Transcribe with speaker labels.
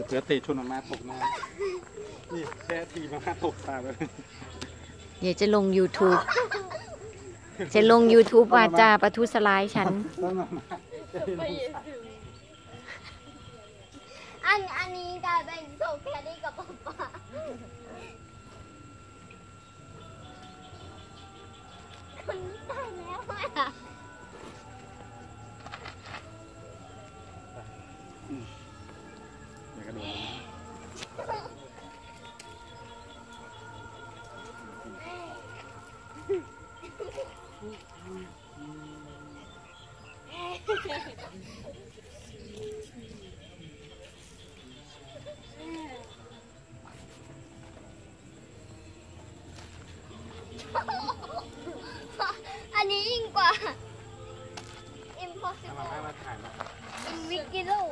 Speaker 1: เผื่อเตะชนออกมาตกน้ำนี่แค่ทีมาตกตาเลย
Speaker 2: เดี๋ยวจะลง YouTube จะลง YouTube ว่าจะประทุษร้ายฉัน
Speaker 3: อันนี้กลายเป็นโซแคดี้กับป๊าป๊าคนนี้ตายแล้วอ่ะ
Speaker 1: อย่ากระโดด
Speaker 3: อันนี้ยิ่งกว่า impossible
Speaker 1: มาถ่ายมา
Speaker 3: invigilator